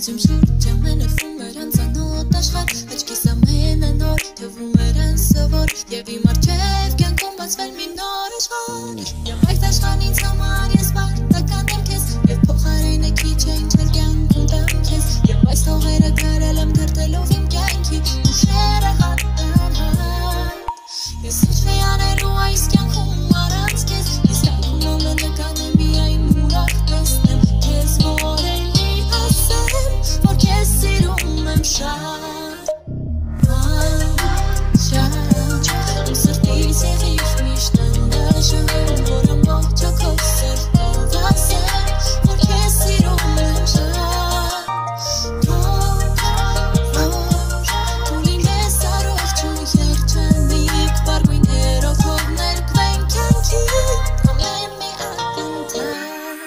Ինձ շուրջ ամենևում էր անծանոթ աշխարհ Աչքիս ամենը նոր թվում էր անսովոր Եվ իմ առջև կյանքում բացվել մի նոր աշխարհ Եվ այդ աշխարհն ինձ համար ես պարտական եմ քեզ Եվ փոխարենը քիչ է ինչ էր կյանքում տամ քեզ Եվ այս տողերը գրել եմ դրդելով իմ կյանքի ուշերը հատան Ես ինչ անելու այս կյանքում առանց քեզ Ես կյանքում ամենը կանեմ միայն ուրախ տեսնեմ Քեզ որ էլի ասեմ որ քեզ սիրում եմ շատ Իմ սրտից եղիր միշտ ընդդաշում Որ ամբողջը քո սրտով ասեմ որ քեզ սիրում եմ շատ Դու լինես առողջ ու երջանիկ Վարգույներով հով ներկվեն կյանքի Ամեն մի ակնթարթ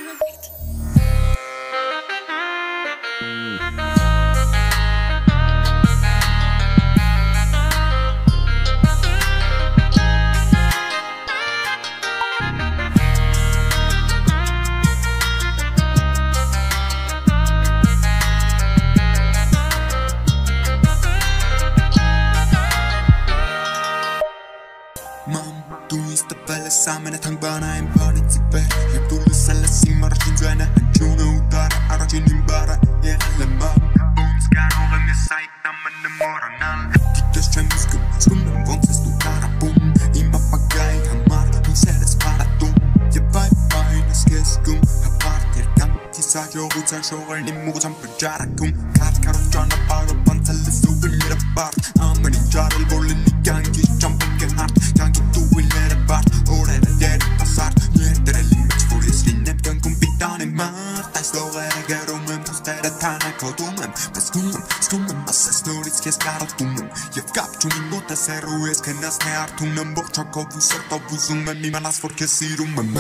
MAM, du ist der Welle sammen et hang bana en participe Heb du lysel a simar sin zwene en tjuna utara arajin imbara Jelle MAM, uns garo me saita man de moranal Tites chemiskum, skummen vonses du karabum Ima pagai hamar, du seres paratum Je bye nes keskum, hapartir kam Tisajo utsa shogal imu sam pejarakum Kat karot jana paro pantalle suvilira bart Amani jarel bolin i gangi jumping hard Gangi tu willere bart, orere deri pasart Nyetere limits for is linnem kan kumpitan i mart Tais logere gerumem, pustere tana kodumem Skumem, masse stories kes karotumem Jev kapčunim gota seru es kenas ne artumem Borčako vuserto vuzumem, mi manas for kesirumem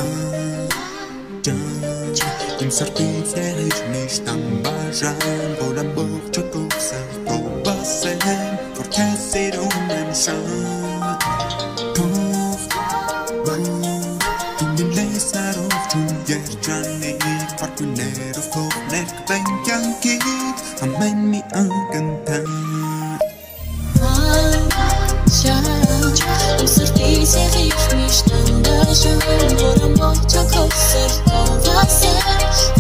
Im srtic եղիր միշտ անբաժան Որ ամբողջակով սրտով ասեմ Որ քեզ սիրում եմ շատ Թող դու լինես առողջ ու երջանիկ Վարգույներով թող ներկվեն կյանքիդ Ամեն մի ակնթարթ Իմ սրտից եղիր միշտ ընդդաշում Որ ամբողջակով սրտով ասեմ